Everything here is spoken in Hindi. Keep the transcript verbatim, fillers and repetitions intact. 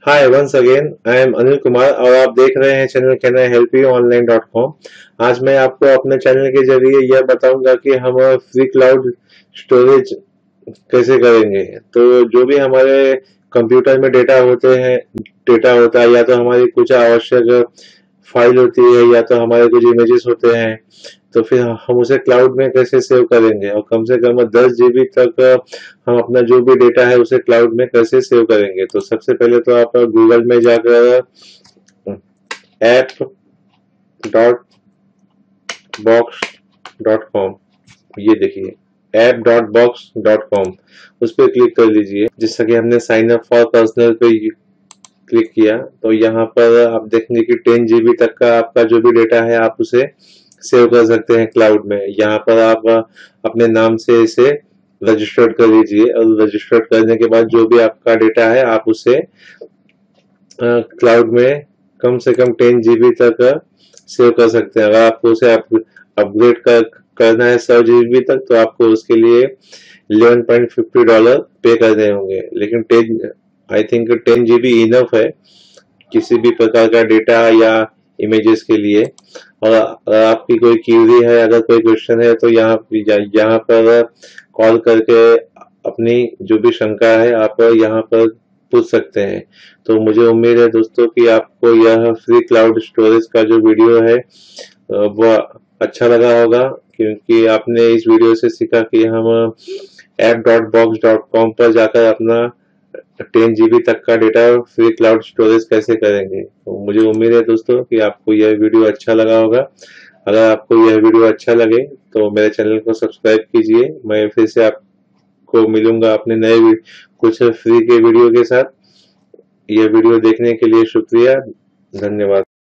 Hi once again I am Anil Kumar और आप देख रहे हैं channel can I help you online dot com. आज मैं आपको अपने चैनल के जरिए यह बताऊंगा कि हम फ्री क्लाउड स्टोरेज कैसे करेंगे। तो जो भी हमारे कंप्यूटर में डेटा होते हैं डेटा होता है, या तो हमारी कुछ आवश्यक फाइल होती है या तो हमारे कुछ इमेजेस होते हैं, तो फिर हम उसे क्लाउड में कैसे सेव करेंगे और कम से कम दस जीबी तक हम अपना जो भी डेटा है उसे क्लाउड में कैसे सेव करेंगे। तो सबसे पहले तो आप गूगल में जाकर app dot box dot com, ये देखिए app dot box dot com, उस पर क्लिक कर लीजिए। जिससे कि हमने साइन अप फॉर पर्सनल पे क्लिक किया तो यहाँ पर आप देखेंगे कि टेन जीबी तक का आपका जो भी डेटा है आप उसे सेव कर सकते हैं क्लाउड में। यहाँ पर आप अपने नाम से इसे रजिस्टर्ड कर लीजिए और रजिस्टर्ड करने के बाद जो भी आपका डेटा है आप उसे क्लाउड में कम से कम टेन जीबी तक सेव कर सकते हैं। अगर आपको उसे अपग्रेड कर करना है सौ जीबी तक तो आपको उसके लिए इलेवन पॉइंट फिफ्टी डॉलर पे करने होंगे। लेकिन ten I think ten GB enough है किसी भी प्रकार का डेटा या इमेजेस के लिए। और अगर आपकी कोई क्यूरी है, अगर कोई क्वेश्चन है तो यहाँ यहाँ पर कॉल करके अपनी जो भी शंका है आप यहाँ पर पूछ सकते हैं। तो मुझे उम्मीद है दोस्तों कि आपको यह फ्री क्लाउड स्टोरेज का जो वीडियो है वो अच्छा लगा होगा, क्योंकि आपने इस वीडियो से सीखा कि हम app dot box dot com पर जाकर अपना टेन जीबी तक का डेटा फ्री क्लाउड स्टोरेज कैसे करेंगे। तो मुझे उम्मीद है दोस्तों कि आपको यह वीडियो अच्छा लगा होगा। अगर आपको यह वीडियो अच्छा लगे तो मेरे चैनल को सब्सक्राइब कीजिए। मैं फिर से आपको मिलूंगा अपने नए कुछ फ्री के वीडियो के साथ। यह वीडियो देखने के लिए शुक्रिया, धन्यवाद।